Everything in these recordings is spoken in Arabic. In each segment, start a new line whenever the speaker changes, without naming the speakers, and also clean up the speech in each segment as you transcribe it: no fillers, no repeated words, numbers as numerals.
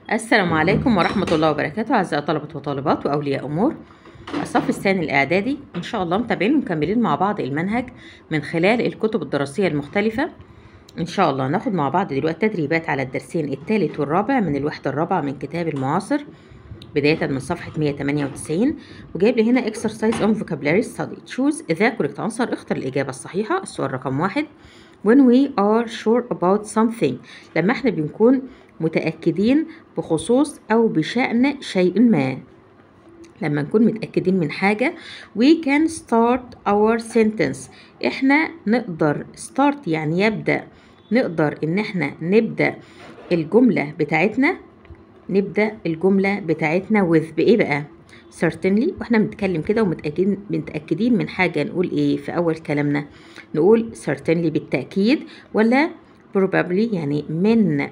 السلام عليكم ورحمة الله وبركاته أعزائي طلبة وطالبات وأولياء أمور الصف الثاني الإعدادي. إن شاء الله متابعين ومكملين مع بعض المنهج من خلال الكتب الدراسية المختلفة. إن شاء الله ناخد مع بعض دلوقتي تدريبات على الدرسين الثالث والرابع من الوحدة الرابعة من كتاب المعاصر بداية من صفحة 198، وجايب لي هنا exercise on vocabulary study. choose the correct answer. اختر الإجابة الصحيحة. السؤال رقم 1: when we are sure about something، لما احنا بنكون متأكدين بخصوص أو بشأن شيء ما. لما نكون متأكدين من حاجة we can start our sentence. احنا نقدر start يعني يبدأ، نقدر ان احنا نبدأ الجملة بتاعتنا with بإيه بقى؟ certainly. واحنا بنتكلم كده ومتأكدين من حاجة نقول ايه في أول كلامنا؟ نقول certainly بالتأكيد، ولا probably يعني من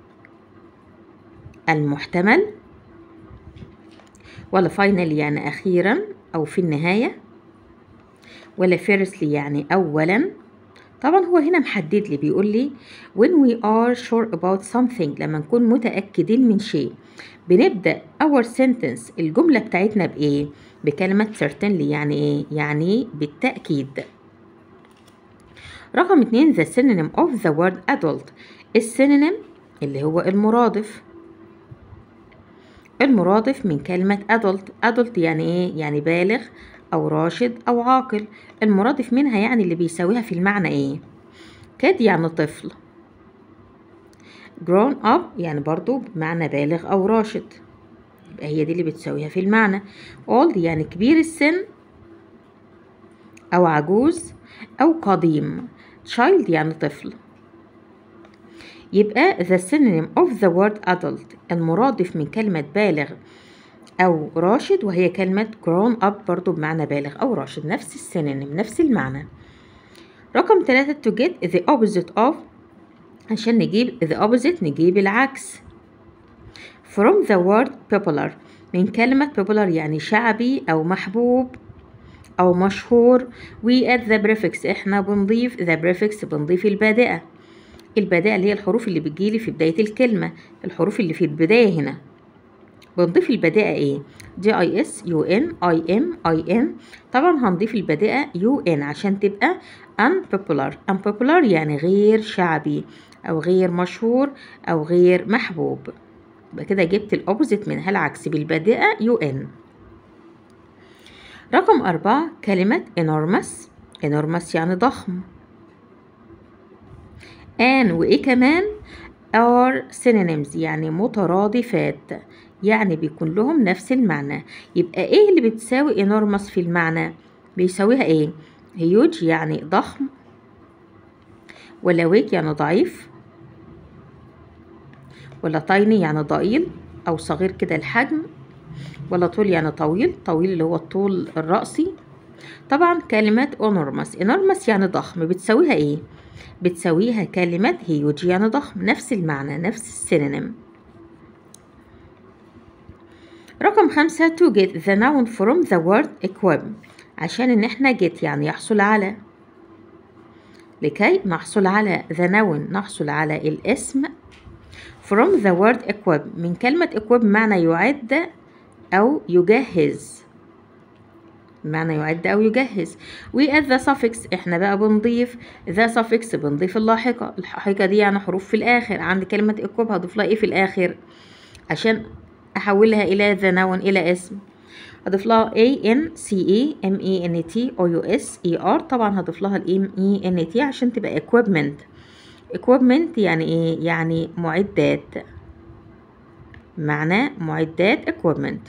المحتمل، ولا finally يعني أخيرا أو في النهاية، ولا firstly يعني أولا. طبعا هو هنا محدد لي، بيقول لي when we are sure about something، لما نكون متأكدين من شيء بنبدأ our sentence الجملة بتاعتنا بإيه؟ بكلمة certainly. يعني إيه؟ يعني بالتأكيد. رقم 2: the synonym of the word adult. السينونيم اللي هو المرادف من كلمة adult يعني إيه؟ يعني بالغ أو راشد أو عاقل. المرادف منها يعني اللي بيساويها في المعنى إيه؟ kid يعني طفل، grown up يعني برضو بمعنى بالغ أو راشد، يبقى هي دي اللي بتساويها في المعنى. old يعني كبير السن أو عجوز أو قديم. child يعني طفل. يبقى the synonym of the word adult المرادف من كلمة بالغ أو راشد وهي كلمة grown up برضو بمعنى بالغ أو راشد، نفس السينونيم نفس المعنى. رقم 3: to get the opposite of، عشان نجيب the opposite نجيب العكس. from the word popular من كلمة popular يعني شعبي أو محبوب أو مشهور. we add the prefix احنا بنضيف the prefix بنضيف البادئة اللي هي الحروف اللي بتجيلي في بداية الكلمة، الحروف اللي في البداية هنا بنضيف البادئة ايه؟ GIS UN IM IN. طبعا هنضيف البادئة UN عشان تبقى unpopular يعني غير شعبي أو غير مشهور أو غير محبوب. يبقى كده جبت الأوبوزيت منها العكس بالبادئة UN. رقم 4: كلمة enormous يعني ضخم. وإيه كمان؟ are synonyms يعني مترادفات، يعني بيكون لهم نفس المعنى. يبقى ايه اللي بتساوي enormous في المعنى؟ بيساويها ايه؟ huge يعني ضخم، ولا weak يعني ضعيف، ولا tiny يعني ضئيل او صغير كده الحجم، ولا طول يعني طويل اللي هو الطول الرأسي. طبعا كلمة enormous يعني ضخم بتساويها ايه؟ بتساويها كلمة huge يعني ضخم، نفس المعنى نفس السينونيم. رقم 5: to get the noun from the word equip، عشان ان احنا get يعني يحصل على، لكي نحصل على the noun نحصل على الاسم from the word equip من كلمة equip معنى يعد أو يجهز، we add the suffix احنا بقى بنضيف the suffix بنضيف اللاحقة دي يعني حروف في الآخر. عند كلمة equip هضيف لها ايه في الآخر عشان أحولها إلى the noun إلى اسم؟ هضيف لها ANCEMENT طبعا هضيف لها MENT عشان تبقى equipment يعني ايه؟ يعني معدات، معناه معدات equipment.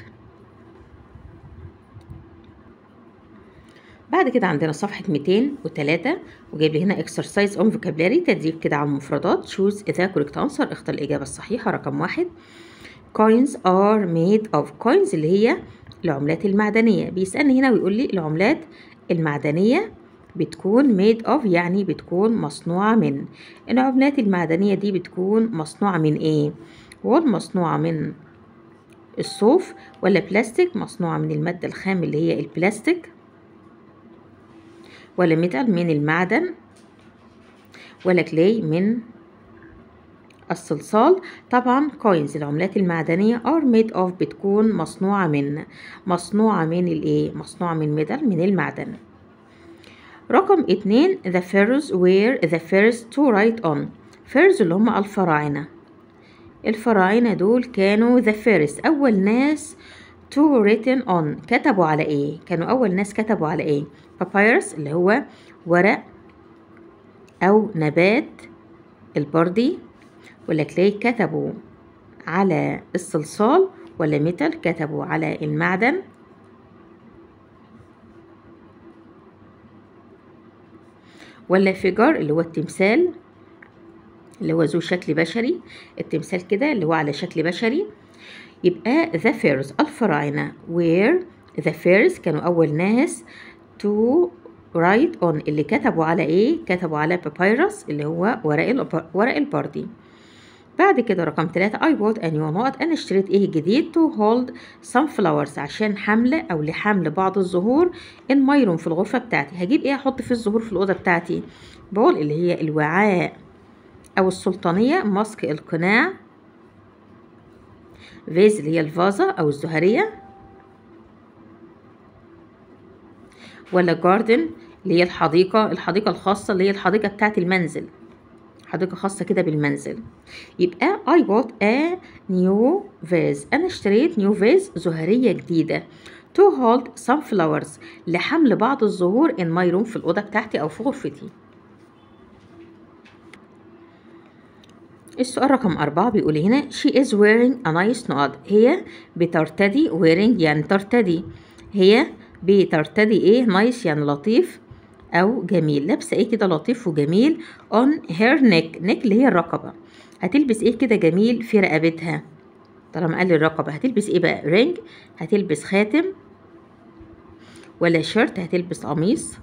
بعد كده عندنا صفحة 203 وجايب لي هنا exercise on vocabulary تدريب كده على المفردات. choose the correct answer. اختار الإجابة الصحيحة. رقم 1: coins are made of. coins اللي هي العملات المعدنية. بيسألني هنا ويقول لي العملات المعدنية بتكون made of يعني بتكون مصنوعة من. العملات المعدنية دي بتكون مصنوعة من ايه؟ مصنوعة من الصوف، ولا بلاستيك مصنوعة من المادة الخام اللي هي البلاستيك، ولا ميتال من المعدن، ولا كلاي من الصلصال. طبعا coins العملات المعدنية are made of بتكون مصنوعة من الايه؟ مصنوعة من metal، من المعدن. رقم 2 the pharaohs were the first to write on. pharaohs اللي هم الفراعنة دول كانوا the first أول ناس to written on كتبوا على ايه؟ كانوا أول ناس كتبوا على ايه؟ papyrus اللي هو ورق أو نبات البردي، ولا clay كتبوا على الصلصال، ولا ميتال كتبوا على المعدن، ولا فيجر اللي هو التمثال اللي هو ذو شكل بشري، التمثال كده اللي هو على شكل بشري. يبقى the pharaohs الفراعنة were the first كانوا أول ناس to write on اللي كتبوا على إيه؟ كتبوا على papyrus اللي هو ورق البردي. بعد كده رقم 3 I bought a new نقط، أنا اشتريت إيه جديد to hold some flowers عشان حمل أو لحمل بعض الزهور in my room في الغرفة بتاعتي. هجيب إيه أحط في الزهور في الأوضة بتاعتي؟ بول اللي هي الوعاء أو السلطانية، ماسك القناع، فيز اللي هي الفازة أو الزهرية، ولا جاردن اللي هي الحديقة الخاصة اللي هي الحديقة بتاعت المنزل، حديقة خاصة كده بالمنزل. يبقى I bought a new vase أنا اشتريت new vase زهرية جديدة to hold some flowers لحمل بعض الزهور in my room في الأوضة بتاعتي أو في غرفتي. السؤال رقم 4 بيقول هنا she is wearing a nice نقط، هي بترتدي wearing يعني ترتدي، هي بترتدي ايه؟ nice يعني لطيف أو جميل، لابسة ايه كده لطيف وجميل on her neck اللي هي الرقبة، هتلبس ايه كده جميل في رقبتها؟ طالما قال الرقبة هتلبس ايه بقى؟ رينج، هتلبس خاتم، ولا شيرت هتلبس قميص،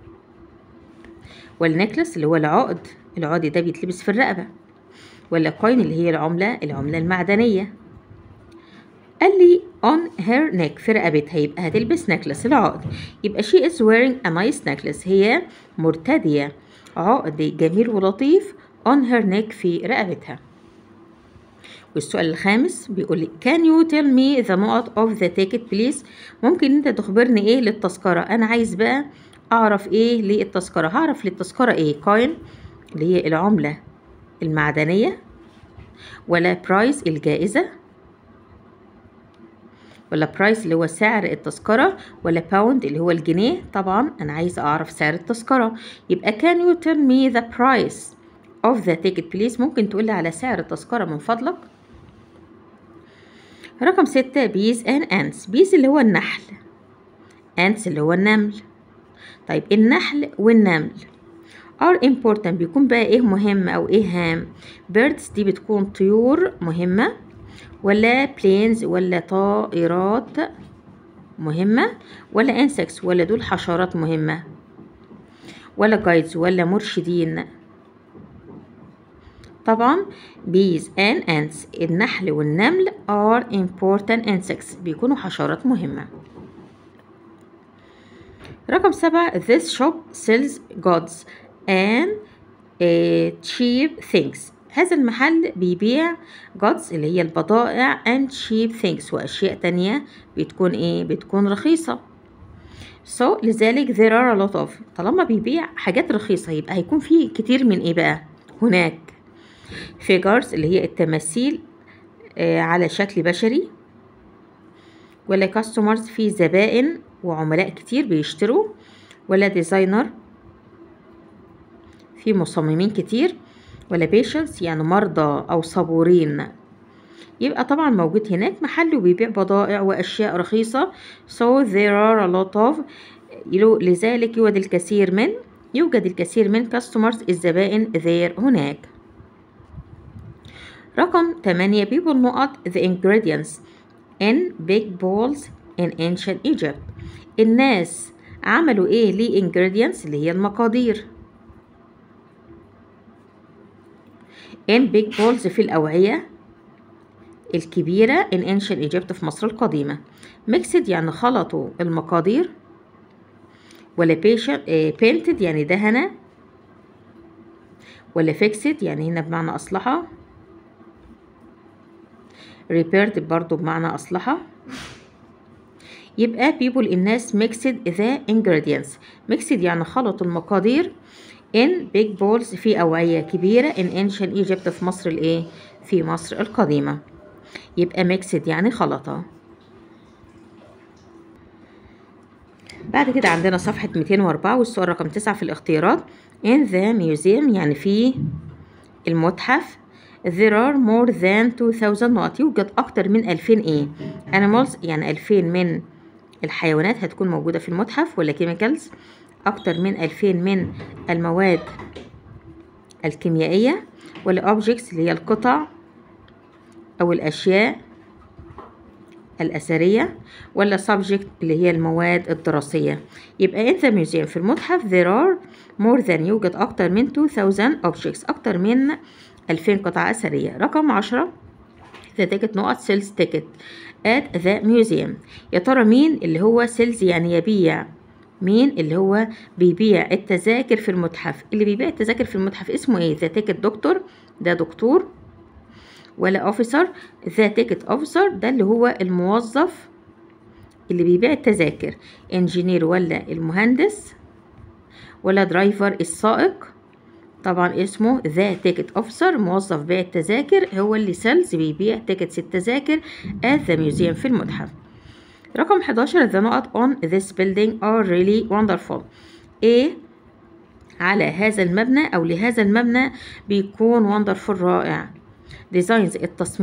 ولا نيكلس اللي هو العقد ده بيتلبس في الرقبة، ولا كوين اللي هي العملة المعدنية. قال لي on her neck في رقبتها، يبقى هتلبس نكلس العقد. يبقى she is wearing a nice necklace هي مرتدية عقد جميل ولطيف on her neck في رقبتها. والسؤال الخامس بيقول لي can you tell me the نقط of the ticket please؟ ممكن انت تخبرني ايه للتذكرة؟ انا عايز بقى اعرف ايه للتذكرة. هعرف للتذكرة ايه؟ coin اللي هي العملة المعدنية، ولا برايس الجائزة، ولا برايس اللي هو سعر التذكرة، ولا باوند اللي هو الجنيه؟ طبعا أنا عايزة أعرف سعر التذكرة. يبقى can you tell me the price of the ticket please؟ ممكن تقولي على سعر التذكرة من فضلك. رقم 6 bees and ants. bees اللي هو النحل، ants اللي هو النمل. طيب النحل والنمل are important بيكون بقى ايه مهم او ايه هام؟ birds دي بتكون طيور مهمة، ولا planes ولا طائرات مهمة، ولا insects ولا دول حشرات مهمة، ولا guides ولا مرشدين؟ طبعا bees and ants النحل والنمل are important insects بيكونوا حشرات مهمة. رقم 7 this shop sells goods and cheap things. هذا المحل بيبيع goods اللي هي البضائع and cheap things وأشياء تانية بتكون ايه؟ بتكون رخيصة. so لذلك there are a lot of طالما بيبيع حاجات رخيصة يبقى هيكون فيه كتير من ايه بقى؟ هناك figures اللي هي التماثيل على شكل بشري، ولا customers في زبائن وعملاء كتير بيشتروا، ولا designer في مصممين كتير، ولا patients يعني مرضى أو صبورين. يبقى طبعا موجود هناك محل وبيبيع بضائع وأشياء رخيصة. so there are a lot of لذلك يوجد الكثير من customers الزبائن there هناك. رقم 8 people نقط the ingredients in big bowls in ancient Egypt. الناس عملوا ايه ليه ingredients اللي هي المقادير in big bowls في الأوعية الكبيرة in ancient Egypt في مصر القديمة. mixed يعني خلطوا المقادير، ولا painted يعني دهنة، ولا fixed يعني هنا بمعنى أصلحة، repaired برضو بمعنى أصلحة. يبقى people الناس mixed the ingredients. mixed يعني خلطوا المقادير in big bowls في أوعية كبيرة in ancient Egypt في مصر الإيه؟ في مصر القديمة. يبقى mixed يعني خلطة. بعد كده عندنا صفحة 204 والسؤال رقم 9 في الاختيارات. in the museum يعني في المتحف there are more than 2000 نقط. يوجد أكتر من 2000 إيه؟ animals يعني 2000 من الحيوانات هتكون موجودة في المتحف، ولا chemicals أكتر من 2000 من المواد الكيميائية، ولا objects اللي هي القطع أو الأشياء الأثرية، ولا subject اللي هي المواد الدراسية. يبقى in the museum في المتحف there are more than يوجد أكتر من 2000 objects أكتر من 2000 قطعة أثرية. رقم 10 the ticket نقط sales ticket at the museum. يا ترى مين اللي هو sales يعني يبيع؟ مين اللي هو بيبيع التذاكر في المتحف؟ اللي بيبيع التذاكر في المتحف اسمه ايه؟ the ticket دكتور، ده دكتور، ولا officer؟ the ticket officer ده اللي هو الموظف اللي بيبيع التذاكر. engineer ولا المهندس، ولا درايفر السائق؟ طبعا اسمه the ticket officer، موظف بيع التذاكر هو اللي سيلز بيبيع تيكتس التذاكر at the museum في المتحف. رقم 11 the نقط on this building are really wonderful. ايه على هذا المبنى او لهذا المبنى بيكون wonderful رائع. designs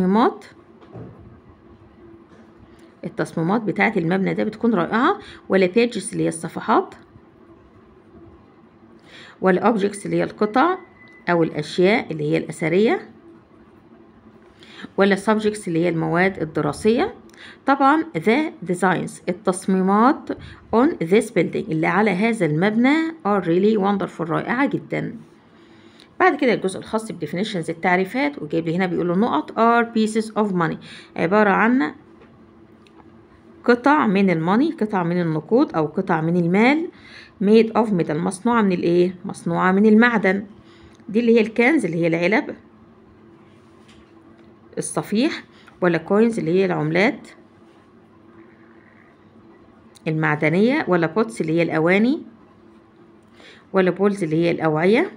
التصميمات بتاعة المبنى ده بتكون رائعة، ولا pages اللي هي الصفحات، ولا objects اللي هي القطع أو الأشياء اللي هي الأثرية، ولا subjects اللي هي المواد الدراسية؟ طبعا the designs التصميمات on this building اللي على هذا المبنى are really wonderful رائعة جدا. بعد كده الجزء الخاص بديفينيشنز التعريفات، وجايب لي هنا بيقول له نقط are pieces of money عبارة عن قطع من الماني، قطع من النقود أو قطع من المال made of metal مصنوعة من الإيه؟ مصنوعة من المعدن. دي اللي هي الكنز اللي هي العلب الصفيح، ولا coins اللي هي العملات المعدنية، ولا pots اللي هي الأواني، ولا bowls اللي هي الأوعية.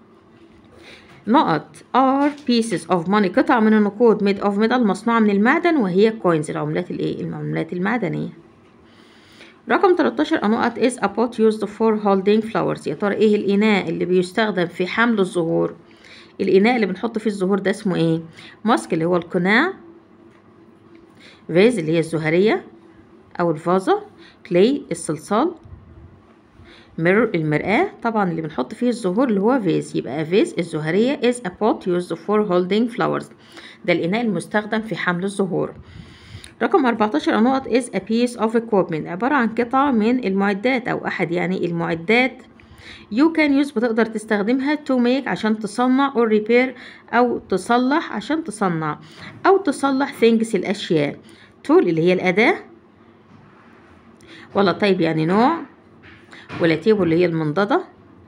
نقط are pieces of money قطع من النقود made of metal مصنوعة من المعدن، وهي coins العملات الإيه؟ العملات المعدنية. رقم 13 نقط is a pot used for holding flowers. يا ترى ايه الإناء اللي بيستخدم في حمل الزهور؟ الإناء اللي بنحط فيه الزهور ده اسمه ايه؟ ماسك اللي هو القناع، فيز اللي هي الزهرية أو الفازة، كلي الصلصال، ميرور المرآة. طبعا اللي بنحط فيه الزهور اللي هو فيز، يبقى فيز الزهرية is a pot used for holding flowers ده الإناء المستخدم في حمل الزهور. رقم 14 نقط is a piece of equipment عبارة عن قطعة من المعدات أو أحد يعني المعدات you can use بتقدر تستخدمها to make عشان تصنع or repair أو تصلح عشان تصنع أو تصلح things الأشياء. tool اللي هي الأداة، ولا type يعني نوع، ولا table اللي هي المنضدة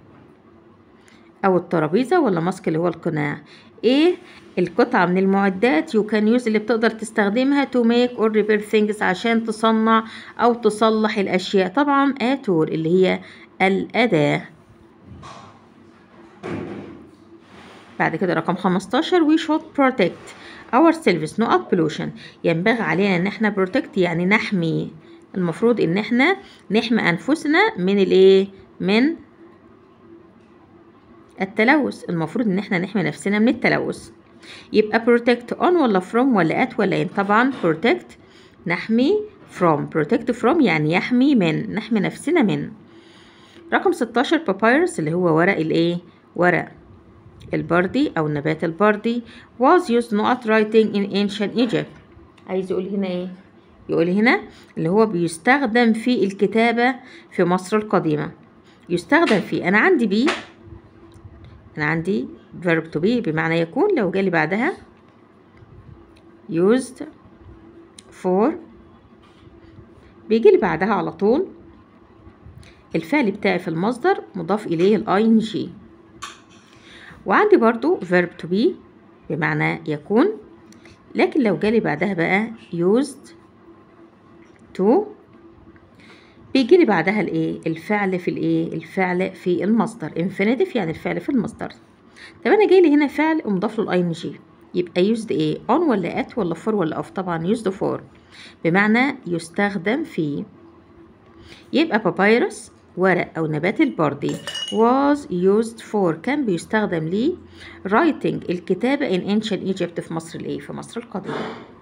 أو الترابيزة، ولا ماسك اللي هو القناع. إيه القطعة من المعدات you can use اللي بتقدر تستخدمها to make or repair things عشان تصنع أو تصلح الأشياء؟ طبعا a tool اللي هي الأداة. بعد كده رقم 15 we should protect ourselves نقط pollution. ينبغي علينا ان احنا protect يعني نحمي، المفروض ان احنا نحمي انفسنا من الايه؟ من التلوث. المفروض ان احنا نحمي نفسنا من التلوث. يبقى protect on ولا from ولا at ولا in؟ طبعا protect نحمي، from protect from يعني يحمي من، نحمي نفسنا من. رقم 16 papyrus اللي هو ورق الايه؟ ورق البردي او النبات البردي was used not writing in ancient Egypt. عايز يقول هنا ايه؟ يقول هنا اللي هو بيستخدم في الكتابة في مصر القديمة. يستخدم في، انا عندي verb to be بمعنى يكون، لو جالي بعدها used for بيجي لي بعدها على طول الفعل بتاعي في المصدر مضاف إليه ing. وعندي برضو verb to be بمعنى يكون لكن لو جالي بعدها بقى used to بيجي لي بعدها الايه؟ الفعل في الايه؟ الفعل في المصدر. infinitive يعني الفعل في المصدر. طب انا جاي لي هنا فعل ومضاف له الاي ان جي، يبقى used ايه؟ on ولا at ولا for ولا off؟ طبعا used for، بمعنى يستخدم في. يبقى papyrus ورق أو نبات البردي was used for كان بيستخدم ليه writing الكتابة in ancient Egypt في مصر الإيه؟ في مصر القديمة.